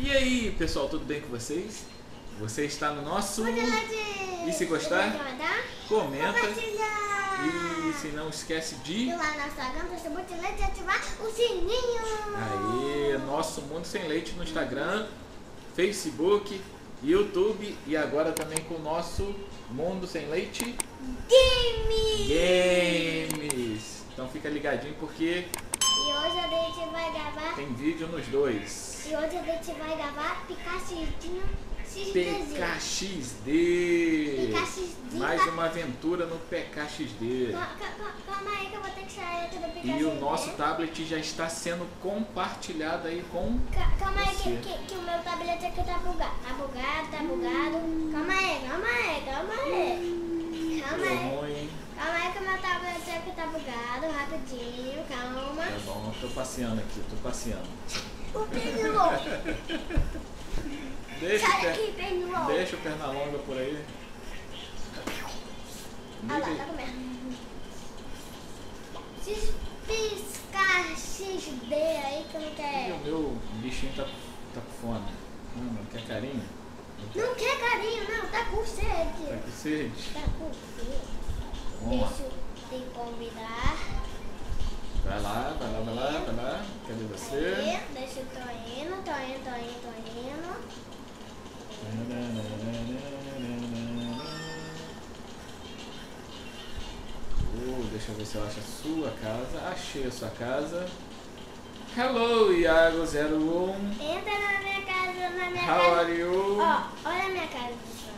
E aí, pessoal, tudo bem com vocês? Você está no nosso... E se gostar, comenta. E se não esquece de... ir lá no Instagram, e ativar o sininho. Aí, Nosso Mundo Sem Leite no Instagram, Facebook, YouTube e agora também com o nosso Mundo Sem Leite Games. Então fica ligadinho porque E hoje a gente vai gravar. tem vídeo nos dois. E hoje a gente vai gravar Pikachuzinho XD. PKXD. PKXD. Mais uma aventura no PKXD. Calma aí que eu vou ter que sair aqui do PKXD. E o nosso tablet já está sendo compartilhado aí com... Calma aí você. que o meu tablet aqui tá bugado. Tá bugado. Calma aí. Calma Deu aí. ruim, hein? Calma aí que o meu tablet aqui tá bugado. Rapidinho, calma. Tá bom, tô passeando aqui, tô passeando. O Pernilongo. Deixa, Sai daqui, Pernilongo. deixa o Pernalonga por aí. Ah lá, tá comendo. Piscar XD aí que eu não E quero. o meu bichinho tá com fome. Não quer carinho? Não quer carinho, não. Tá com Tá sede. com sede? Tá com sede. Vamos lá. Deixa eu te convidar. Vai lá. Cadê você? Aí, deixa eu tô indo. Deixa eu ver se eu acho a sua casa. Achei a sua casa. Hello, Iago 01. Entra na minha casa, How are you? Ó, olha a minha casa, pessoal.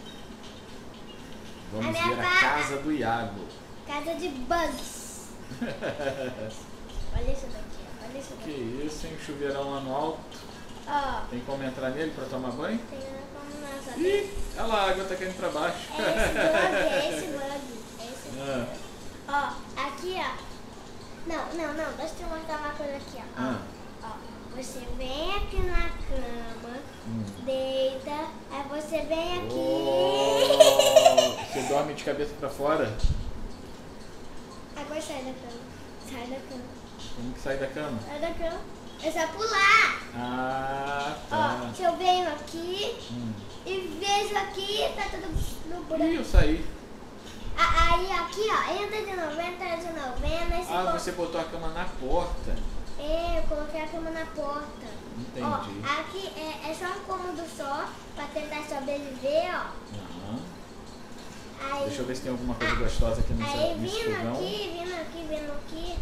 Vamos a minha ver a casa do Iago. Casa de bugs. Olha isso daqui, olha isso Que daqui. isso, hein? Chuveirão lá no alto. Ó, Tem como entrar nele pra tomar banho? tem como não Ih, saber. olha lá, a água tá caindo pra baixo. É esse bug. Ah, Ó, aqui, ó. Não, deixa eu te mostrar uma coisa aqui, ó. ah, Ó, você vem aqui na cama, deita, aí você vem aqui. Oh, você dorme de cabeça pra fora? Agora sai da cama. Sai da cama. Como que sai da cama? Sai da cama. É só pular. Ah, Ó, tá. se eu venho aqui e vejo aqui, tá tudo no Ih, buraco. eu saí. Aí aqui, ó, entra de novo, esse Ah, você botou a cama na porta. É, eu coloquei a cama na porta. Entendi. Ó, aqui é só um cômodo só, pra tentar sobreviver, ó. Aham. Aí, Deixa eu ver se tem alguma coisa gostosa aqui aí nesse vindo fogão. aqui,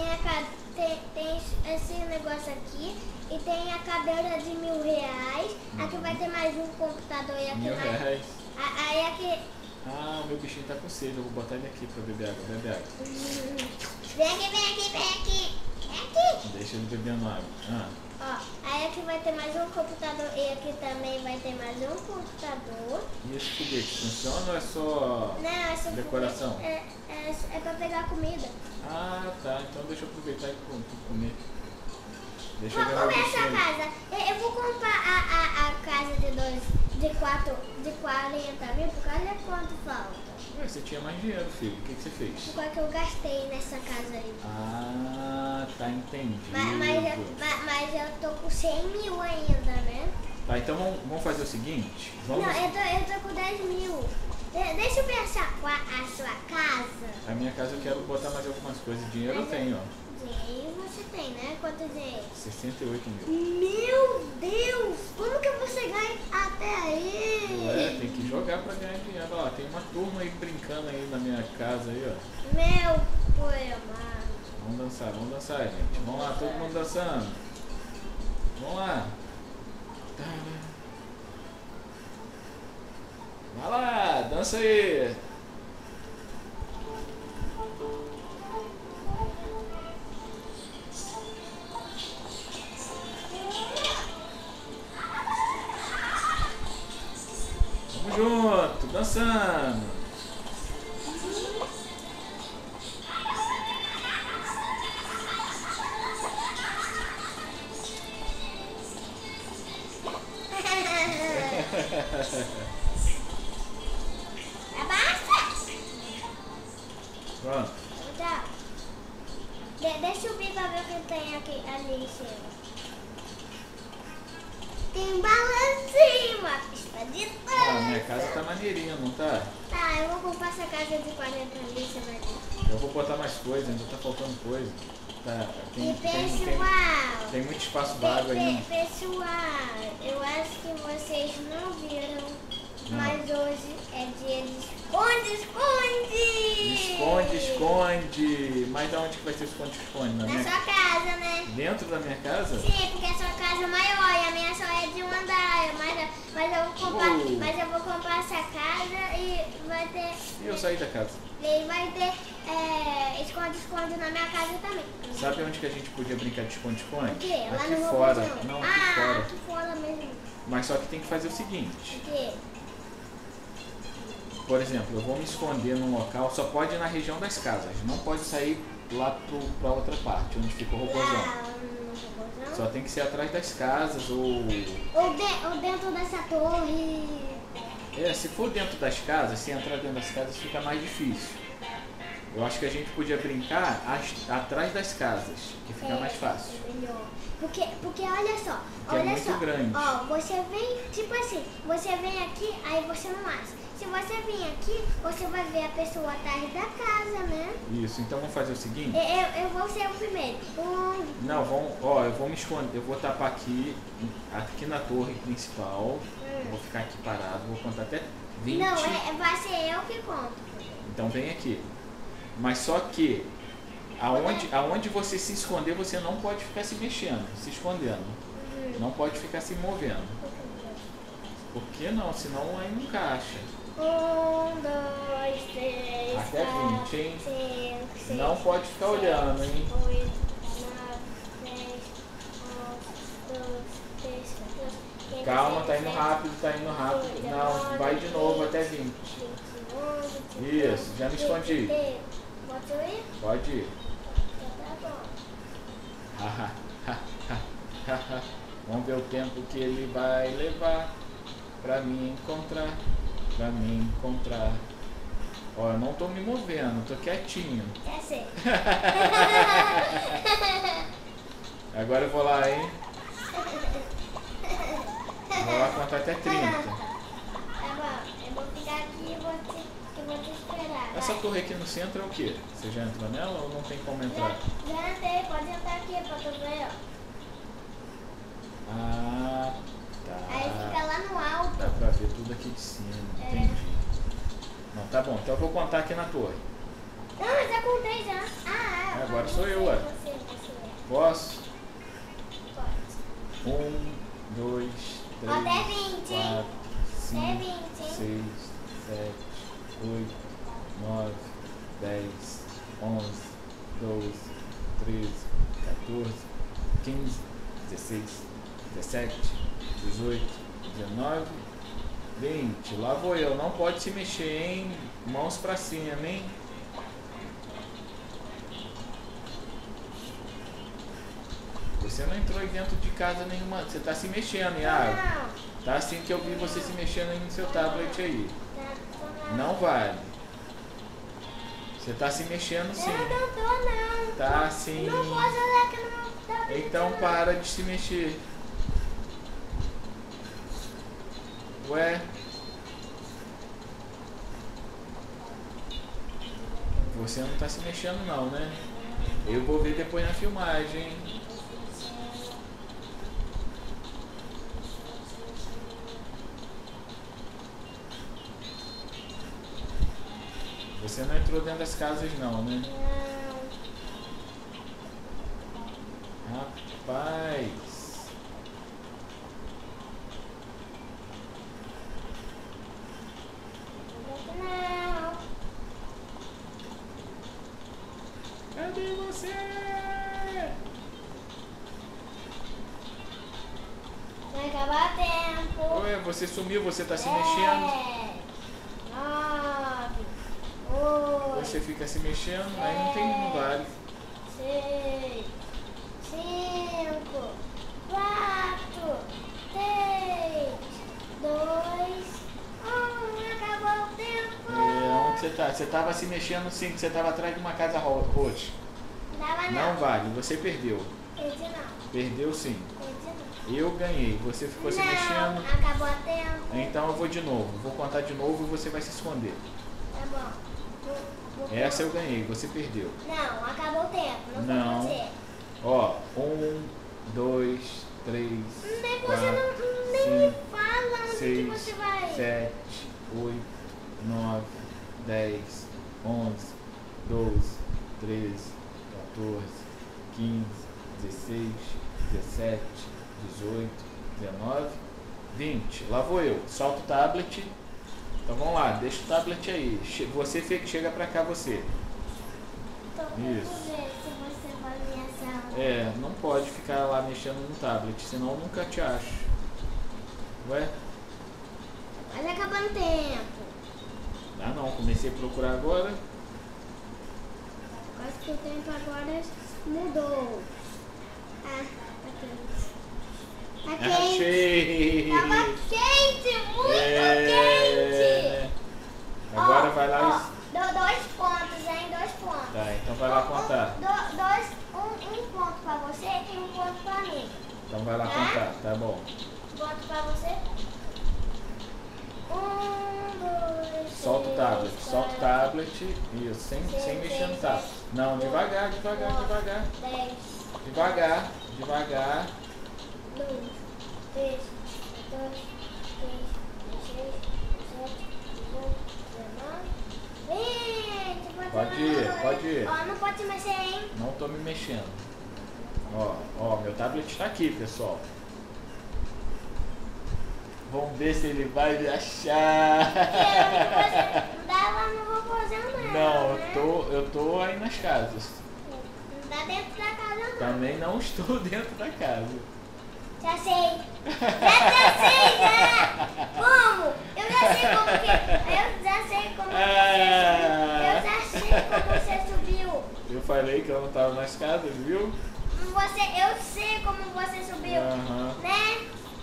tem esse negócio aqui e tem a cadeira de R$1000. Aqui vai ter mais um computador e aqui mais. R$1000. Aí aqui. Ah, o meu bichinho tá com sede. Eu vou botar ele aqui pra beber água. Bebe água. Vem aqui. Deixa ele bebendo água. Ah, Ó, aí aqui vai ter mais um computador e aqui também vai ter mais um computador. e esse foguete funciona ou é só Não, essa decoração? é pra pegar comida. Ah, tá. Então deixa eu aproveitar e comer. Deixa eu ver Vamos meu ver essa bichinho. casa. Eu vou comprar a casa de 40 mil, por causa de quanto falta? Ué, você tinha mais dinheiro, filho. O que você fez? Por causa que eu gastei nessa casa aí. Ah, tá entendido. Mas eu tô com 100 mil ainda, né? Tá, então vamos fazer o seguinte. Não, eu tô com 10 mil. Deixa eu ver a sua casa. A minha casa eu quero botar mais algumas coisas. Dinheiro eu tenho, ó. Dinheiro você tem, né? Quanto dinheiro? 68 mil. Meu Deus! Como que você ganha até aí? Ué, tem que jogar pra ganhar dinheiro. Ó, tem uma turma aí brincando aí na minha casa aí, ó. Meu poema. Vamos dançar, gente. Vamos lá, todo mundo dançando. Vamos lá. Vai lá, dança aí. Vamos junto, dançando. Abaixa! Pronto. Tchau. Deixa eu vir pra ver o que tem aqui ali em cima. tem balancinho, uma pista de dança. Minha casa tá maneirinha, não tá? Tá, eu vou comprar essa casa de 40 ali, você vai ver. Eu vou botar mais coisa, ainda tá faltando coisa. Tá, pessoal, tem muito espaço vago ainda. Pessoal, eu acho que vocês não viram, mas hoje é dia de Esconde. Mas onde que vai ser esconde-esconde? Na sua casa, né? Dentro da minha casa? Sim, porque a sua casa é maior e a minha só é de um andar. Mas eu vou comprar essa casa e vai ter... E eu saí da casa? E vai ter esconde-esconde na minha casa também. Sabe onde que a gente podia brincar de esconde-esconde? O quê? Lá aqui no fora. robôzão. Não, aqui fora. Aqui fora mesmo. Mas só que tem que fazer o seguinte. O quê? Por exemplo, eu vou me esconder num local, só pode ir na região das casas. Não pode sair lá pra outra parte, onde fica o robôzão. Lá no robôzão? Só tem que ser atrás das casas ou dentro dessa torre. Se for dentro das casas, se entrar dentro das casas fica mais difícil. Eu acho que a gente podia brincar atrás das casas, que fica mais fácil. Melhor. Porque olha só, é muito grande. Ó, você vem, tipo assim, você vem aqui, aí você não acha. Se você vir aqui, você vai ver a pessoa atrás da casa, né? Isso, então vamos fazer o seguinte. Eu vou ser o primeiro. Não, eu vou me esconder, eu vou tapar aqui na torre principal. Eu vou ficar aqui parado, vou contar até 20. Não, vai ser eu que conto. Então vem aqui. Mas só que aonde você se esconder, você não pode ficar se mexendo, se escondendo. Não pode ficar se movendo. Por que não? Senão aí não encaixa. 1, 2, 3, até 20, hein? 5, 6, não pode ficar olhando, hein? 8, 9, 10, 11, 12, 13, 14, 15, Calma, tá indo rápido. Não, vai de novo até 20. Isso, já me escondi. Pode ir? Pode ir. Tá bom. Vamos ver o tempo que ele vai levar pra me encontrar. Ó, eu não tô me movendo, tô quietinho. É sim. Agora eu vou lá, hein? Vou lá contar até 30. Tá bom, eu vou ficar aqui e vou te esperar. Essa torre aqui no centro é o quê? Você já entrou nela ou não tem como entrar? Já entrei, pode entrar aqui pra tu ver, ó. Ah, tá. Aí fica lá no alto. Dá pra ver tudo aqui de cima, entendi. Não, tá bom, então eu vou contar aqui na torre. Não, eu já contei já. Agora sou eu, ué. Você. Posso? Pode. 1, 2, 3, Até 20, 4, 5, Até 20, 6, 7, 8, 9, 10, 11, 12, 13, 14, 15, 16, 17, 18, 19, 20. Lá vou eu. Não pode se mexer, hein? Mãos pra cima, hein? Você não entrou aí dentro de casa nenhuma. Você tá se mexendo, Iago. Tá assim que eu vi você se mexendo aí no seu tablet aí. Não vale. Você tá se mexendo sim. Eu não tô, não. Tá sim. Não posso olhar aqui no meu tablet. Então para de se mexer. Ué? Você não tá se mexendo não, né? Eu vou ver depois na filmagem. Você não entrou dentro das casas não, né? Não. Rapaz. Não. Cadê você? Vai acabar tempo. Ué, você sumiu, você tá se mexendo. 9, 8, Você fica se mexendo, aí não tem, não vale. 6, 5, 4, 3, 2, 1. Acabou o tempo. Onde você tá? Você tava se mexendo sim, que você tava atrás de uma casa roxa. Dava Não vale, você perdeu. Perdi não. Perdeu sim. Perdi não. Eu ganhei. Você ficou se mexendo. Acabou a tempo. Então eu vou de novo. Vou contar de novo e você vai se esconder. Tá bom. Essa eu ganhei, você perdeu. Não, acabou o tempo. Não. Foi você. Ó, 1, 2, 3, Nem 4, você nem me fala onde 6, que você vai. 7, 8, 9, 10, 11, 12, 13, 14, 15, 16, 17, 18, 19, 20. Lá vou eu. Solta o tablet. Então vamos lá, deixa o tablet aí. Você chega pra cá, você. Então, Isso. vamos ver se você vai me achar. É, não pode ficar lá mexendo no tablet, senão eu nunca te acho. Ué? Mas acabando o tempo. Ah não, comecei a procurar agora. Acho que o tempo agora mudou. Ah, tá quente. Tá quente. Achei! Tava quente, muito quente. Agora Ó, vai lá ó, e... deu 2 pontos, hein? 2 pontos. Tá, então vai lá contar. Um ponto pra você e um ponto pra mim. Então vai lá Tá? contar, tá bom. Ponto pra você. 1, 2, Solta o tablet, solta o tablet. Isso, sem mexer no tablet. Não, devagar, devagar, devagar. 10, Devagar, devagar. 2, 3, 14, 15, 16, 17, 18, 19, 20. Pode ir, pode ir. Ó, não pode mexer, hein? Não tô me mexendo. Ó, meu tablet tá aqui, pessoal. Vamos ver se ele vai me achar. Não dá lá no robôzão, não. Não, né? eu tô aí nas casas. Não dá dentro da casa, não. Também não estou dentro da casa. Já sei. Já sei, já. Como? Eu já sei como que... Eu já sei como você subiu. Eu falei que eu não tava nas casas, viu? Eu sei como você subiu. Aham. Né?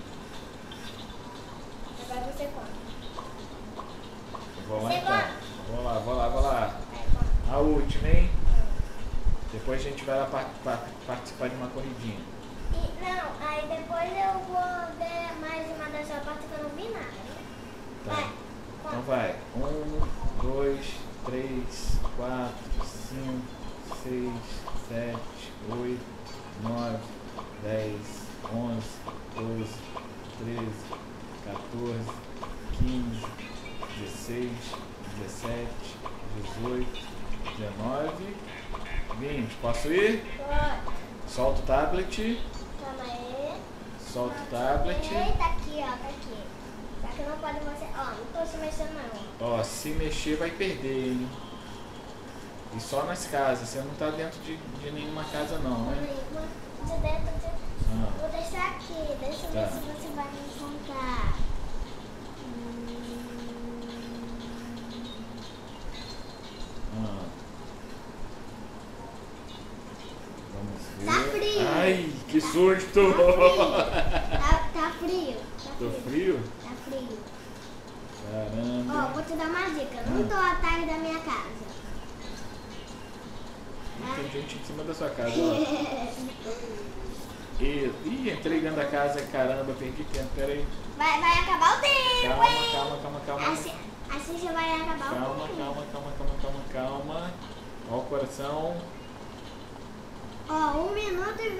Agora você conta. Vou lá Você então. conta. Vou lá. Vai, conta. A última, hein? Depois a gente vai lá participar de uma corridinha. Não, aí depois eu vou ver mais uma da sua parte que eu não vi nada. Tá. Vai, Então conta. vai. 1, 2, 3, 4, 5, 6, 7, 8, 9, 10, 11, 12, 13, 14, 15, 16, 17, 18, 19, 20. Posso ir? Pode. Solta o tablet. Calma aí. Solta o tablet. Tá aqui, ó, tá aqui. Só que não pode você... Ó, não tô se mexendo não. Ó, se mexer vai perder, hein? E só nas casas. Você não tá dentro de nenhuma casa não, né? De dentro de... Ah, Vou deixar aqui. Deixa eu Tá. ver se você vai me encontrar. ah. Vamos ver. Tá frio. Ai, que susto! Tá frio. Tô frio? Tá frio. Caramba. Ó, vou te dar uma dica. Não tô atrás da minha casa. Tem gente em cima da sua casa, ó. Ih, entrei dentro da casa, caramba, perdi tempo, peraí. Vai acabar o tempo, Calma, hein? calma. Assim já vai acabar o tempo. Calma. Ó o coração. Ó, 1 minuto e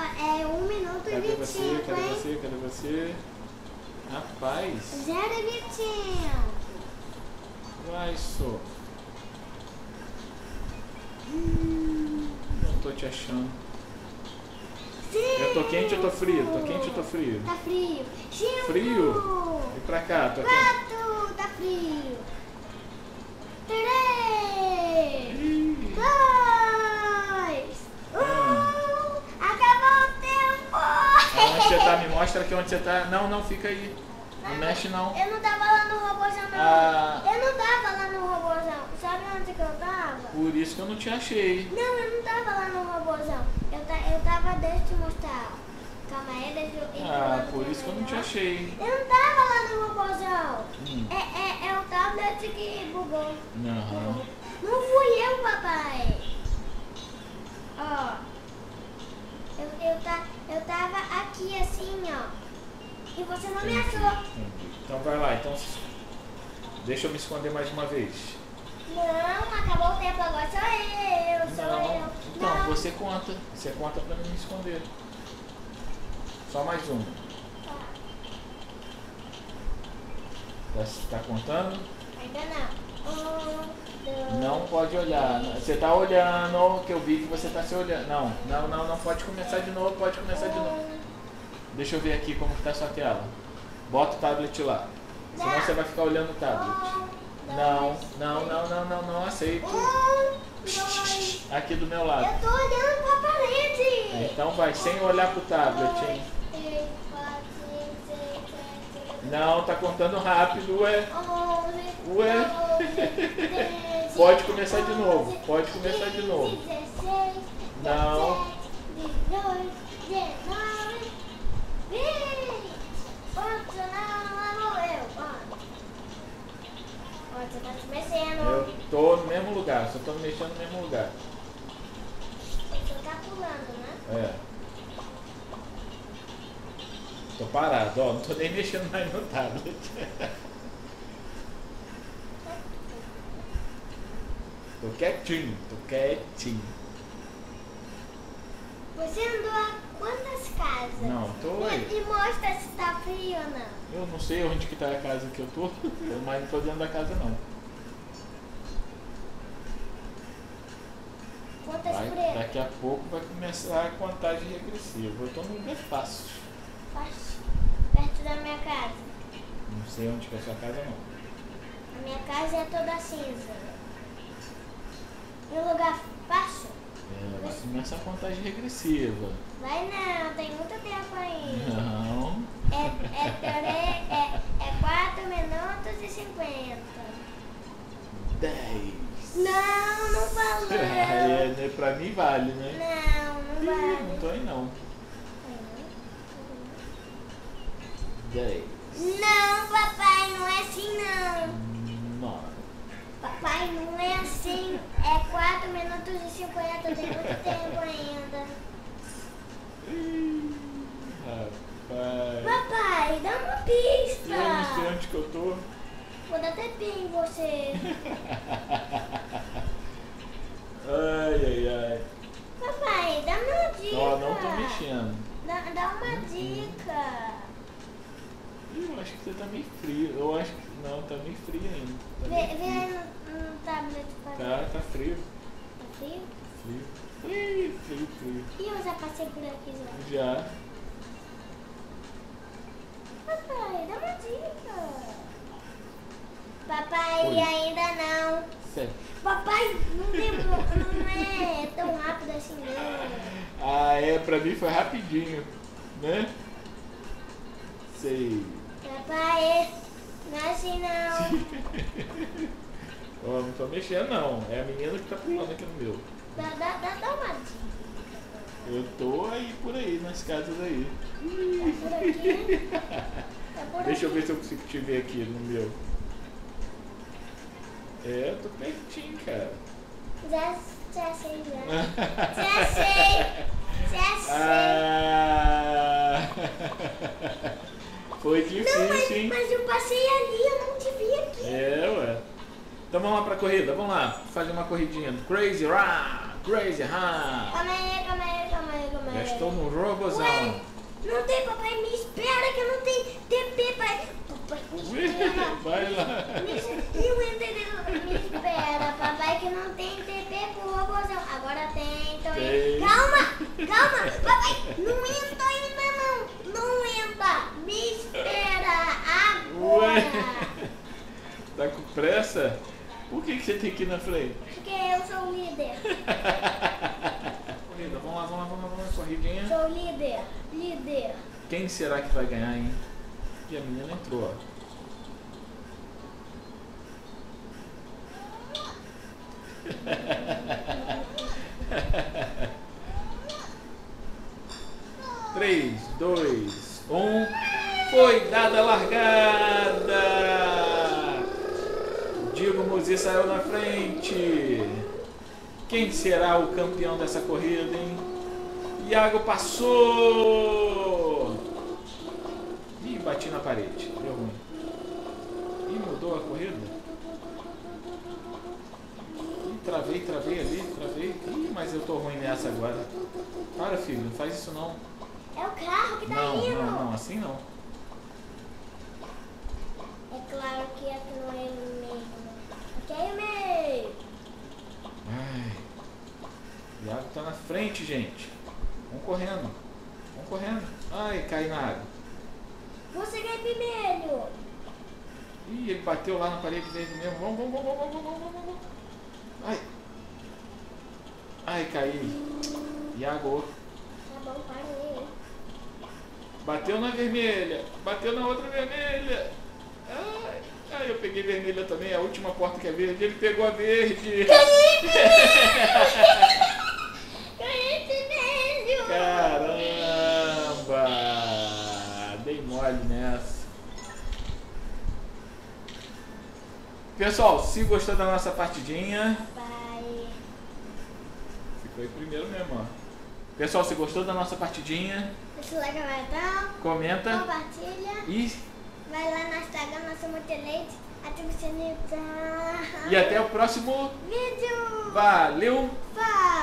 25, hein? Cadê você? Rapaz, 0 e 25. vai só. Não tô te achando. Sim. Eu tô quente ou tô frio? Tô quente ou tô frio? Tá frio. 5. Frio? E pra cá, tô quente. 4. Tá frio. 3. Ih, 2. 1. Acabou o tempo. Onde você tá? Me mostra aqui onde você tá. Não, fica aí. Não mexe não. Eu não tava lá no robôzão, não. Ah. Eu não tava lá no robôzão. Sabe onde que eu tava? Por isso que eu não te achei. Não, eu não tava lá no robôzão. Eu tava, deixa eu te mostrar. Calma aí, deixa eu ir pro Ah, lado por que é isso que eu não te melhor. achei. Eu não tava lá no robôzão. É o tablet que bugou. Aham. Não fui eu, papai. Ó. Eu tava aqui assim, ó. E você não me achou. Entendi. Então vai lá, então deixa eu me esconder mais uma vez. Não, acabou o tempo, agora sou eu. Então você conta pra mim me esconder. Só mais uma. Tá contando? Ainda não. 1, 2. Não pode olhar. Você tá olhando, que eu vi que você tá se olhando. Não pode começar de novo, Deixa eu ver aqui como que tá a sua tela. Bota o tablet lá. Senão você vai ficar olhando o tablet. Não aceito. 2. Aqui do meu lado. Eu tô olhando pra parede. Então vai, sem olhar pro tablet, hein? 3, 4, 5, 6, 7, 8. Não, tá contando rápido, ué. 11. Ué. 13. Pode começar de novo. 16. Não. 18, 19, 20. Outro não morreu. Você tá se mexendo. Eu tô no mesmo lugar, só tô me mexendo no mesmo lugar. Você tá pulando, né? É. Tô parado, ó, não tô nem mexendo mais no tablet. Tô quietinho. Você andou a quantas casas? Não, tô aí. E mostra se tá frio ou não. Eu não sei onde que tá a casa que eu tô, mas não tô dentro da casa não. Quantas por aí? Daqui a pouco vai começar a contagem regressiva. Eu tô num lugar fácil. Perto da minha casa. Não sei onde que é a sua casa não. A minha casa é toda cinza. Um lugar fácil? Vai começar a contagem regressiva. Vai não, tem muito tempo ainda. Não. É 4 minutos e 50. 10. Não falou. Pra mim vale, né? Não vale. Não tô aí não. 10. Não, papai, não é assim não. 9. Papai, não é assim. É 4 minutos e 50, tem muito tempo ainda. Rapaz. Papai, dá uma pista. Eu não sei onde que eu tô. Vou dar até pin em você. Ai. Papai, dá uma dica. Ó, não tô mexendo. Dá uma dica. Eu acho que você tá meio frio. Eu acho que. Não, tá meio frio ainda. Tá Vê meio frio. aí no tablet para Tá frio. Tá frio? Frio. E eu já passei por aqui já. Já. Papai, dá uma dica. Papai, Oi. ainda não. 7. Papai, não é tão rápido assim não. Ah, pra mim foi rapidinho, né? 6. Papai, não é assim não. Ó, não tô mexendo não, é a menina que tá pulando aqui no meu. Dá uma dica. Eu tô aí por aí, nas casas aí. Tá por aqui. Tá por Deixa eu aqui. ver se eu consigo te ver aqui no meu. É, eu tô pertinho, cara. Já sei já. Já sei. Ah, foi Não, difícil, hein? mas eu passei ali, eu não te vi aqui. É, ué. Então vamos lá pra corrida, vamos lá. Fazer uma corridinha. Crazy Run! Crazy Run! Calma aí. Já estou no robozão. Ué, não tem, papai, me espera que eu não tenho TP, pai. Papai, me espera. Vai lá. Me espera, papai, que não tem TP pro robôzão. Agora tem, então. Tem. Calma, papai, não entra ainda não entra. Me espera agora. Ué. Tá com pressa? Por que você tem que ir na frente? Porque eu sou o líder. Corrida, vamos lá, corridinha. Sou líder. Quem será que vai ganhar, hein? E a menina entrou, ó. Três, 2, 1. Foi dada a largada! Diego Muzi saiu na frente. Quem será o campeão dessa corrida, hein? Iago passou! Ih, bati na parede. Deu ruim. Ih, mudou a corrida? Ih, travei ali, travei. Ih, mas eu tô ruim nessa agora. Para, filho, não faz isso não. É o carro que tá indo. Não, assim não. É claro que aqui não é ele mesmo. Aqui é ele mesmo. Ai. O Iago tá na frente, gente. Vamos correndo. Vamos correndo. Ai, cai na água. Você ganha vermelho. Ih, ele bateu lá na parede verde mesmo. Vamos. Ai. Ai, caí. Iago. Tá bom, parei. Bateu na vermelha. Bateu na outra vermelha. Ai, eu peguei vermelha também. A última porta que é verde. Ele pegou a verde. Ganhei vermelho. Caramba. Dei mole nessa. Pessoal, se gostou da nossa partidinha... Vai. Ficou em primeiro mesmo, ó. Pessoal, se gostou da nossa partidinha... Deixa o like, então. Comenta. Compartilha. E... Vai lá no Instagram, nossa Multileite. Ativa o sininho. E até o próximo Vídeo. Valeu! Vai.